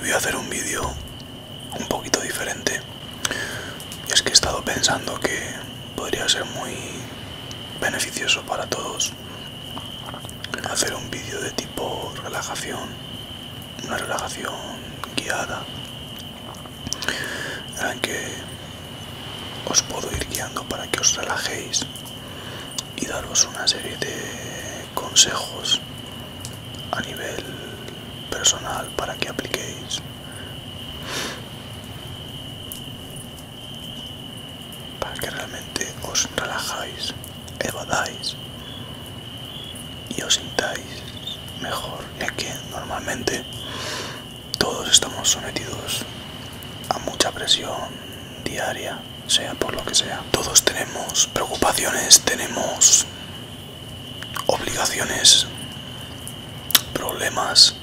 voy a hacer un vídeo un poquito diferente. Y es que he estado pensando que podría ser muy beneficioso para todos hacer un vídeo de tipo relajación, una relajación guiada, en la que os puedo ir guiando para que os relajéis y daros una serie de consejos a nivel personal para que apliquéis, para que realmente os relajáis, evadáis y os sintáis mejor, ya que normalmente todos estamos sometidos a mucha presión diaria, sea por lo que sea. Todos tenemos preocupaciones, tenemos obligaciones, problemas,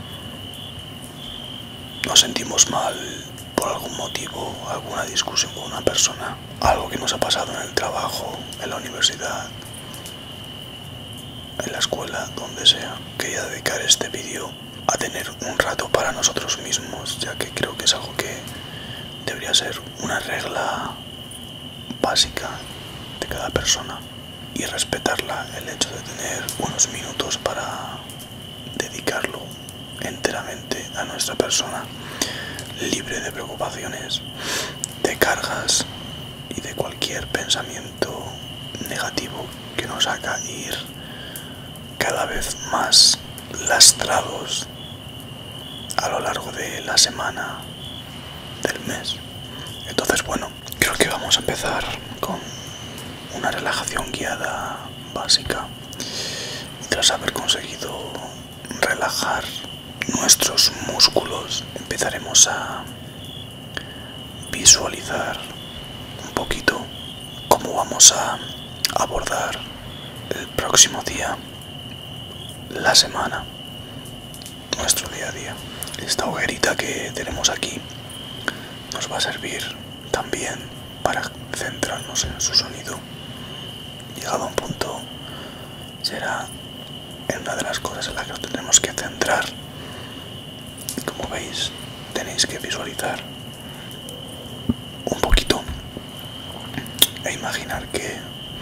nos sentimos mal por algún motivo, alguna discusión con una persona, algo que nos ha pasado en el trabajo, en la universidad, en la escuela, donde sea. Quería dedicar este vídeo a tener un rato para nosotros mismos, ya que creo que es algo que debería ser una regla básica de cada persona, y respetarla, el hecho de tener unos minutos para dedicarlo enteramente a nuestra persona, libre de preocupaciones, de cargas y de cualquier pensamiento negativo que nos haga ir cada vez más lastrados a lo largo de la semana, del mes. Entonces, bueno, creo que vamos a empezar con una relajación guiada básica. Tras haber conseguido relajar nuestros músculos, empezaremos a visualizar un poquito cómo vamos a abordar el próximo día, la semana, nuestro día a día. Esta hoguerita que tenemos aquí nos va a servir también para centrarnos en su sonido. Llegado a un punto, será en una de las cosas en las que nos tendremos que centrar. Como veis, tenéis que visualizar un poquito e imaginar que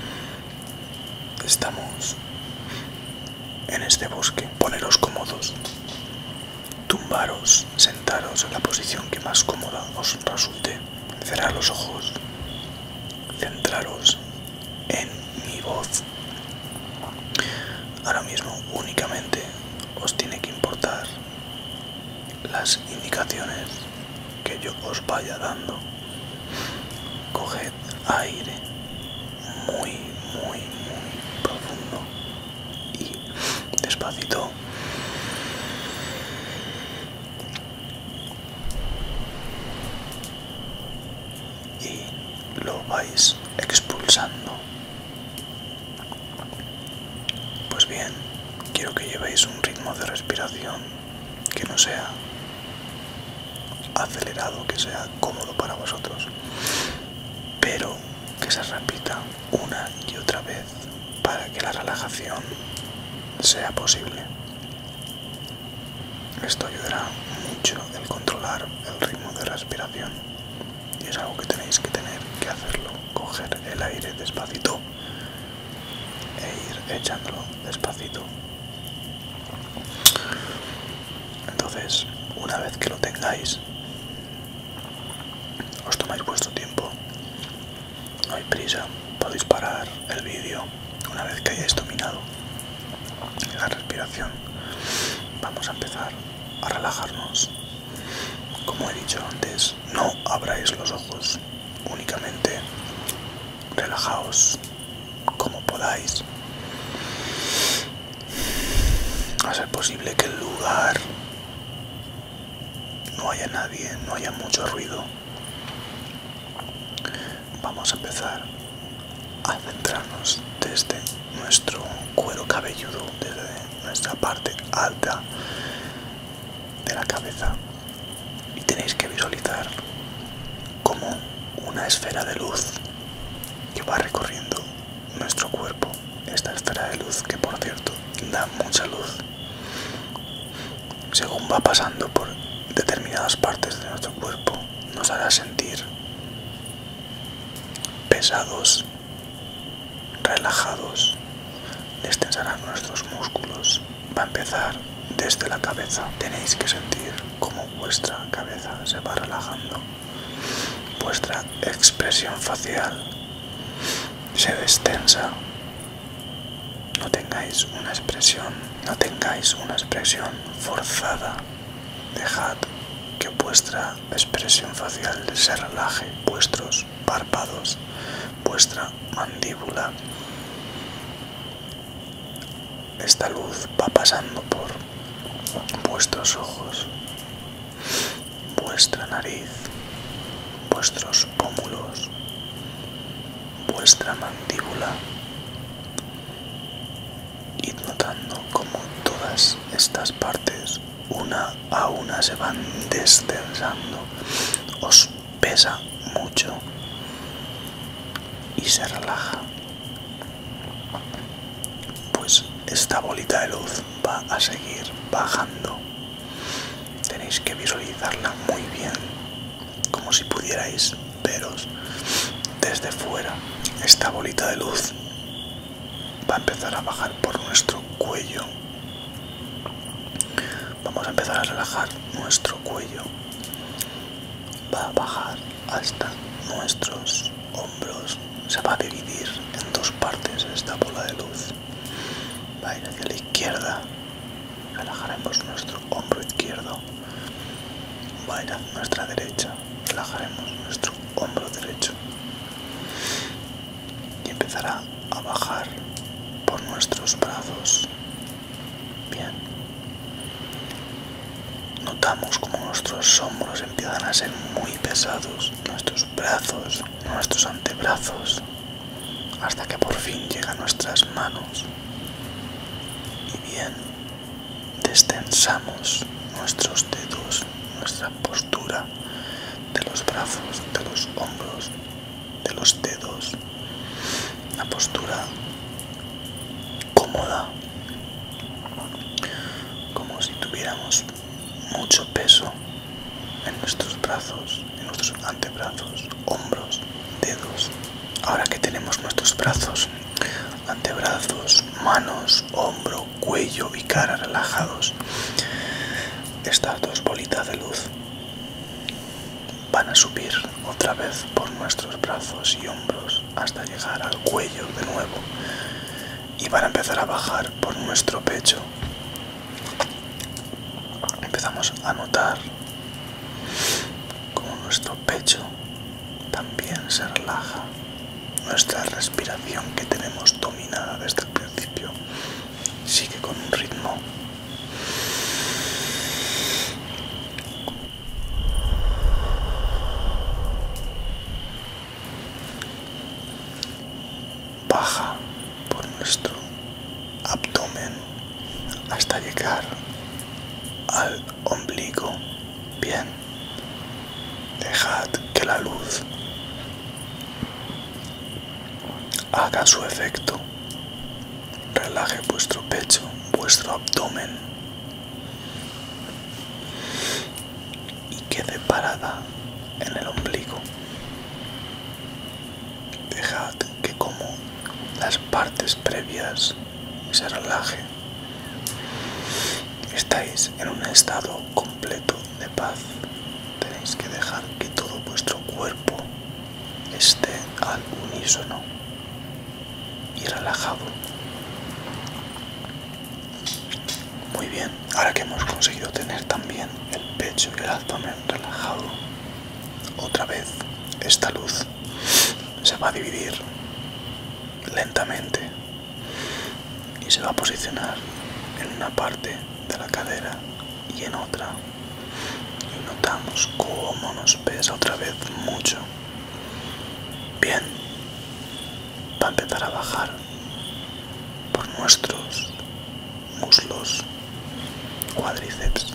estamos en este bosque. Poneros cómodos, tumbaros, sentaros en la posición que más cómoda os resulte, cerrar los ojos, centraros en mi voz. Ahora mismo únicamente os tiene que importar las indicaciones que yo os vaya dando. Coged aire muy profundo y despacito. Y lo vais expulsando. Pues bien, quiero que llevéis un ritmo de respiración que no sea acelerado, que sea cómodo para vosotros, pero que se repita una y otra vez para que la relajación sea posible. Esto ayudará mucho el controlar el ritmo de respiración, y es algo que tenéis que tener que hacerlo, coger el aire despacito e ir echándolo despacito. Entonces, una vez que lo tengáis, os tomáis vuestro tiempo, no hay prisa, podéis parar el vídeo una vez que hayáis dominado la respiración. Vamos a empezar a relajarnos. Como he dicho antes, no abráis los ojos, únicamente relajaos como podáis. A ser posible que el lugar no haya nadie, no haya mucho ruido. Vamos a empezar a centrarnos desde nuestro cuero cabelludo, desde nuestra parte alta de la cabeza, y tenéis que visualizar como una esfera de luz que va recorriendo nuestro cuerpo. Esta esfera de luz, que por cierto da mucha luz, según va pasando por determinadas partes de nuestro cuerpo, nos hará sentir pesados, relajados, destensará nuestros músculos. Va a empezar desde la cabeza. Tenéis que sentir cómo vuestra cabeza se va relajando, vuestra expresión facial se destensa. No tengáis una expresión forzada. Dejad que vuestra expresión facial se relaje, vuestros párpados, vuestra mandíbula. Esta luz va pasando por vuestros ojos, vuestra nariz, vuestros pómulos, vuestra mandíbula. Id notando cómo todas estas partes, una a una, se van destensando. Os pesa mucho y se relaja. Pues esta bolita de luz va a seguir bajando. Tenéis que visualizarla muy bien, como si pudierais veros desde fuera. Esta bolita de luz va a empezar a bajar por nuestro cuello. Vamos a empezar a relajar nuestro cuello. Va a bajar hasta nuestros hombros. Se va a dividir en dos partes esta bola de luz. Va a ir hacia la izquierda. Relajaremos nuestro hombro izquierdo. Va a ir hacia nuestra derecha. Relajaremos nuestro hombro derecho. Y empezará a bajar por nuestros brazos. Bien. Notamos como nuestros hombros empiezan a ser muy pesados, nuestros brazos, nuestros antebrazos, hasta que por fin llegan nuestras manos. Y bien, destensamos nuestros dedos, nuestra postura de los brazos, de los hombros, de los dedos, una postura cómoda, como si tuviéramos mucho peso en nuestros brazos, en nuestros antebrazos, hombros, dedos. Ahora que tenemos nuestros brazos, antebrazos, manos, hombro, cuello y cara relajados, estas dos bolitas de luz van a subir otra vez por nuestros brazos y hombros hasta llegar al cuello de nuevo, y van a empezar a bajar por nuestro pecho. Empezamos a notar cómo nuestro pecho también se relaja. Nuestra respiración, que tenemos dominada desde el principio, sigue con un ritmo. Baja por nuestro abdomen hasta llegar al ombligo. Bien, dejad que la luz haga su efecto. Relaje vuestro pecho, vuestro abdomen, y quede parada en el ombligo. Dejad que como las partes previas se relajen. Estáis en un estado completo de paz. Tenéis que dejar que todo vuestro cuerpo esté al unísono y relajado. Muy bien, ahora que hemos conseguido tener también el pecho y el abdomen relajado, otra vez esta luz se va a dividir lentamente y se va a posicionar en una parte de la cadera y en otra, y notamos cómo nos pesa otra vez mucho. Bien, va a empezar a bajar por nuestros muslos, cuádriceps,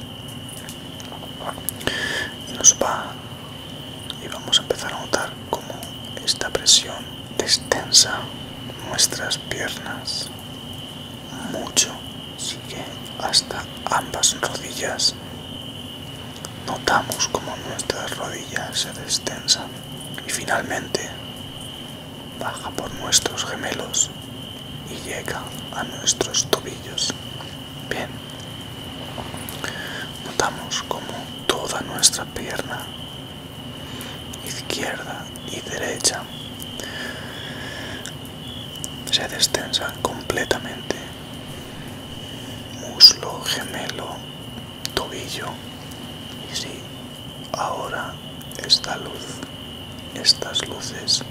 y vamos a empezar a notar cómo esta presión destensa nuestras piernas mucho. Sigue hasta ambas rodillas. Notamos como nuestras rodillas se destensan y finalmente baja por nuestros gemelos y llega a nuestros tobillos. Bien, notamos como toda nuestra pierna izquierda y derecha se destensa completamente. Muslo, gemelo, tobillo. Y sí, ahora esta luz, estas luces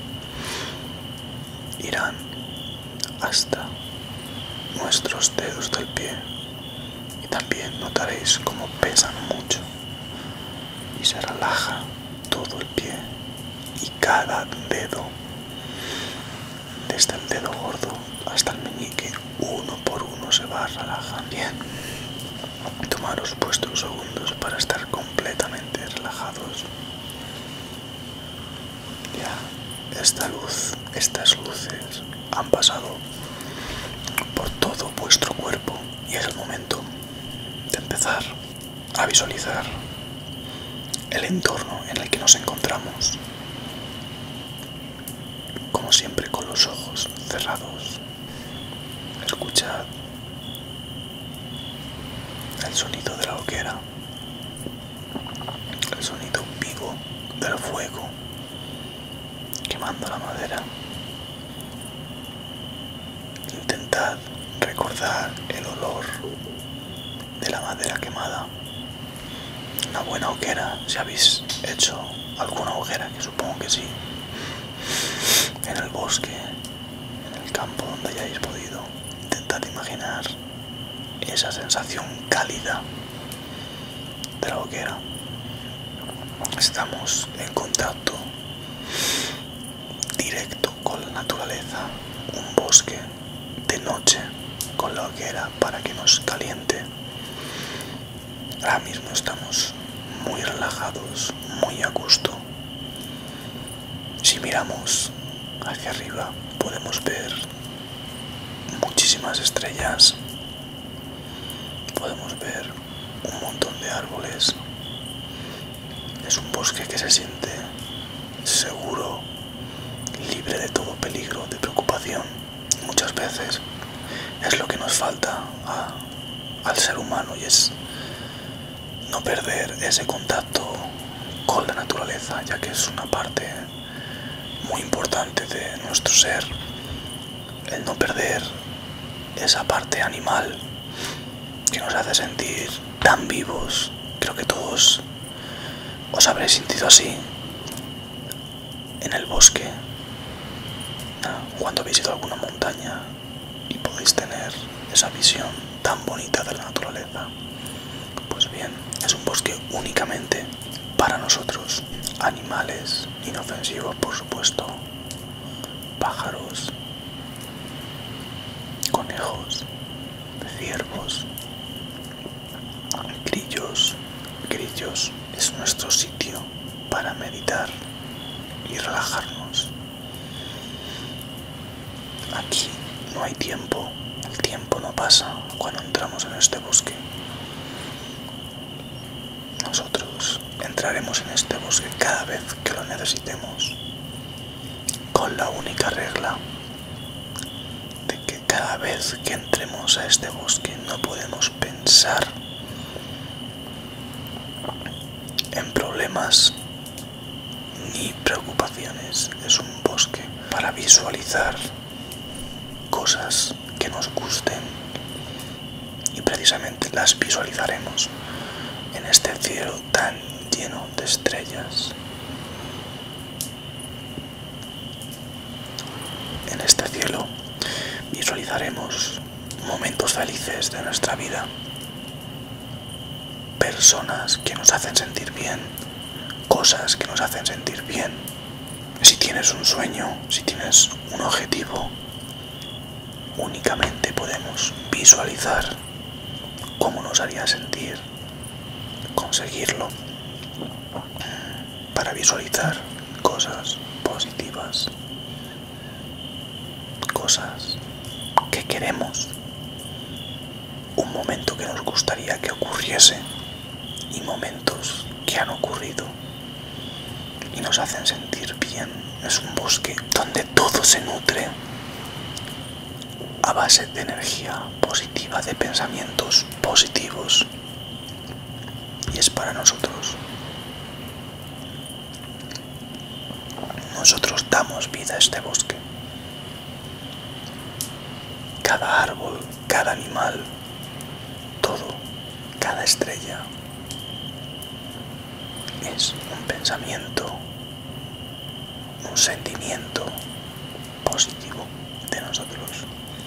irán hasta nuestros dedos del pie y también notaréis cómo pesan mucho y se relaja todo el pie y cada dedo, desde el dedo gordo hasta el meñique, uno por uno se va a relajar. Bien, tomaros vuestros segundos para estar completamente relajados. Ya, esta luz, estas luces han pasado por todo vuestro cuerpo y es el momento de empezar a visualizar el entorno en el que nos encontramos. Como siempre, con los ojos cerrados, escuchad el sonido de la hoguera, el sonido vivo del fuego quemando la madera. Intentad recordar el olor de la madera quemada. Una buena hoguera, si habéis hecho alguna hoguera, que supongo que sí, en el bosque, en el campo, donde hayáis podido. Intentad imaginar esa sensación cálida de la hoguera. Estamos en contacto directo con la naturaleza, un bosque de noche con la hoguera para que nos caliente. Ahora mismo estamos muy relajados, muy a gusto. Si miramos hacia arriba podemos ver muchísimas estrellas, podemos ver un montón de árboles. Es un bosque que se siente seguro, libre de todo peligro, de preocupación. Muchas veces es lo que nos falta al ser humano, y es no perder ese contacto con la naturaleza, ya que es una parte muy importante de nuestro ser. El no perder esa parte animal que nos hace sentir tan vivos. Creo que todos os habréis sentido así en el bosque, cuando habéis ido a alguna montaña y podéis tener esa visión tan bonita de la naturaleza. Pues bien, es un bosque únicamente para nosotros. Animales inofensivos, por supuesto, pájaros, conejos, ciervos, grillos. Es nuestro sitio para meditar y relajarnos. Aquí no hay tiempo, el tiempo no pasa cuando entramos en este bosque. Nosotros entraremos en este bosque cada vez que lo necesitemos, con la única regla de que cada vez que entremos a este bosque no podemos pensar en problemas ni preocupaciones. Es un bosque para visualizar cosas que nos gusten, y precisamente las visualizaremos en este cielo tan lleno de estrellas. En este cielo visualizaremos momentos felices de nuestra vida, personas que nos hacen sentir bien, cosas que nos hacen sentir bien. Si tienes un sueño, si tienes un objetivo, únicamente podemos visualizar cómo nos haría sentir conseguirlo, para visualizar cosas positivas, cosas que queremos, un momento que nos gustaría que ocurriese y momentos que han ocurrido y nos hacen sentir bien. Es un bosque donde todo se nutre a base de energía positiva, de pensamientos positivos, y es para nosotros. Nosotros damos vida a este bosque. Cada árbol, cada animal, todo, cada estrella es un pensamiento, un sentimiento positivo de nosotros.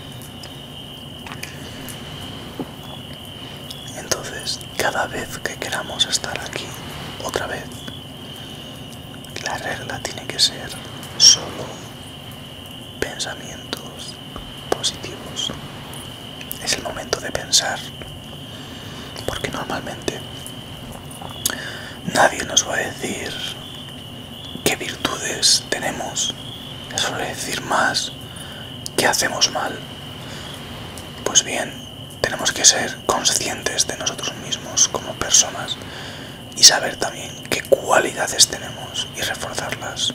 Entonces, cada vez que queramos estar aquí, otra vez, la regla tiene que ser solo pensamientos positivos. Es el momento de pensar, porque normalmente nadie nos va a decir qué virtudes tenemos. Se suele decir más qué hacemos mal. Pues bien, tenemos que ser conscientes de nosotros mismos como personas y saber también qué cualidades tenemos y reforzarlas.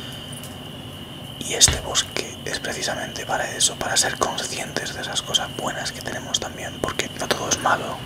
Y este bosque es precisamente para eso, para ser conscientes de esas cosas buenas que tenemos también, porque no todo es malo,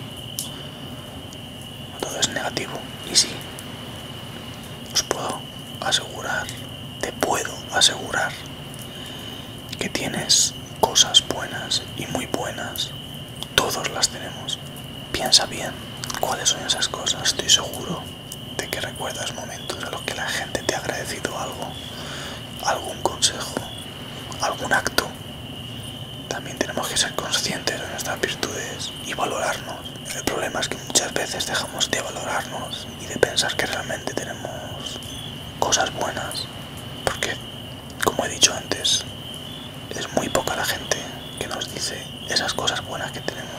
no todo es negativo. Y sí, os puedo asegurar, te puedo asegurar que tienes cosas buenas y muy buenas. Todos las tenemos. Piensa bien cuáles son esas cosas. Estoy seguro de que recuerdas momentos en los que la gente te ha agradecido algo, algún consejo, algún acto. También tenemos que ser conscientes de nuestras virtudes y valorarnos. El problema es que muchas veces dejamos de valorarnos y de pensar que realmente tenemos cosas buenas, porque, como he dicho antes, es muy poca la gente que nos dice esas cosas buenas que tenemos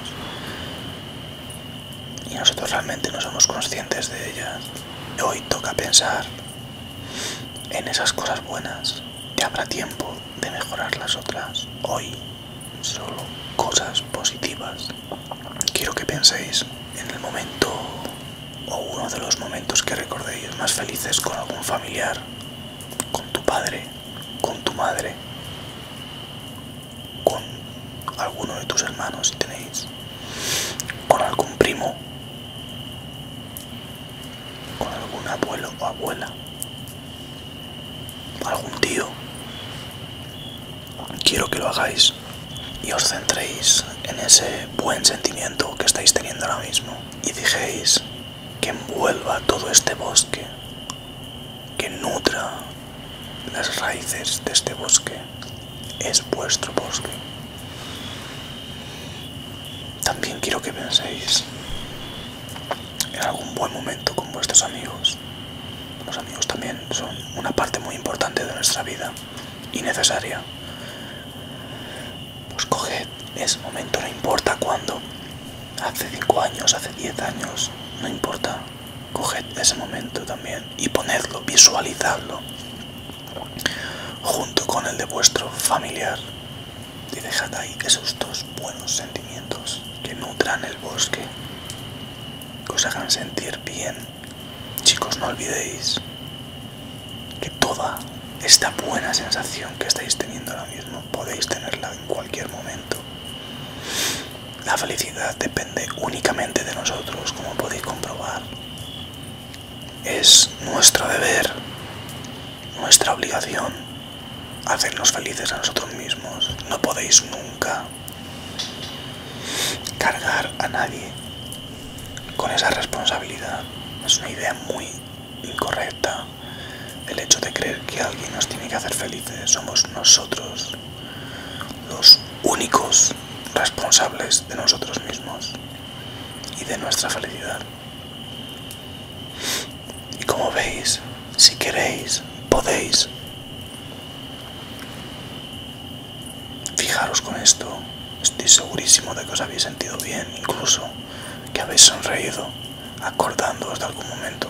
y nosotros realmente no somos conscientes de ellas. Hoy toca pensar en esas cosas buenas, que habrá tiempo de mejorar las otras. Hoy solo cosas positivas. Quiero que penséis en el momento o uno de los momentos que recordéis más felices con algún familiar, con tu padre, con tu madre, con alguno de tus hermanos si tenéis, con algún primo, con algún abuelo o abuela, algún tío. Quiero que lo hagáis y os centréis en ese buen sentimiento que estáis teniendo ahora mismo y dejéis que envuelva todo este bosque, que nutra las raíces de este bosque. Es vuestro bosque. También quiero que penséis en algún buen momento con vuestros amigos. Los amigos también son una parte muy importante de nuestra vida y necesaria. Pues coged ese momento, no importa cuándo, hace 5 años, hace 10 años, no importa. Coged ese momento también y ponedlo, visualizadlo junto con el de vuestro familiar y dejad ahí esos dos buenos sentimientos que nutran el bosque, que os hagan sentir bien. Chicos, no olvidéis que toda esta buena sensación que estáis teniendo ahora mismo podéis tenerla en cualquier momento. La felicidad depende únicamente de nosotros, como podéis comprobar. Es nuestro deber, nuestra obligación, hacernos felices a nosotros mismos. No podéis nunca cargar a nadie con esa responsabilidad. Es una idea muy incorrecta el hecho de creer que alguien nos tiene que hacer felices. Somos nosotros los únicos responsables de nosotros mismos y de nuestra felicidad. Y como veis, si queréis, podéis. Fijaros con esto, estoy segurísimo de que os habéis sentido bien, incluso que habéis sonreído acordándoos de algún momento.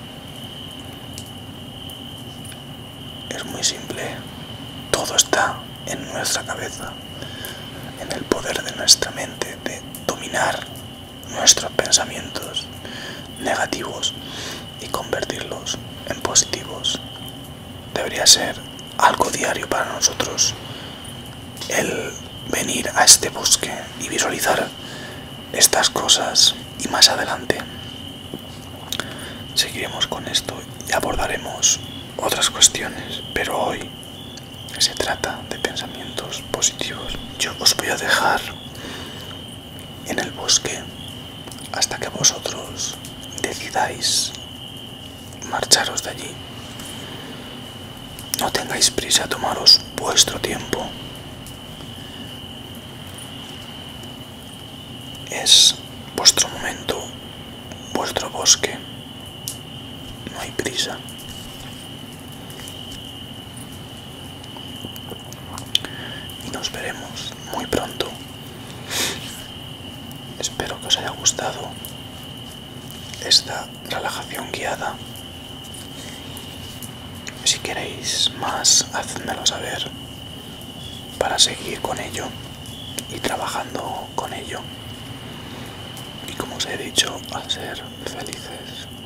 Es muy simple, todo está en nuestra cabeza, en el poder de nuestra mente, de dominar nuestros pensamientos, negativos y convertirlos en positivos. Debería ser algo diario para nosotros el venir a este bosque y visualizar estas cosas, y más adelante seguiremos con esto y abordaremos otras cuestiones, pero hoy se trata de pensamientos positivos. Yo os voy a dejar en el bosque hasta que vosotros decidáis marcharos de allí. No tengáis prisa, tomaros vuestro tiempo. Es vuestro momento, vuestro bosque. No hay prisa. Y nos veremos muy pronto. Espero que os haya gustado esta relajación guiada. Si queréis más, hacedmelo saber para seguir con ello y trabajando con ello. Y como os he dicho, a ser felices.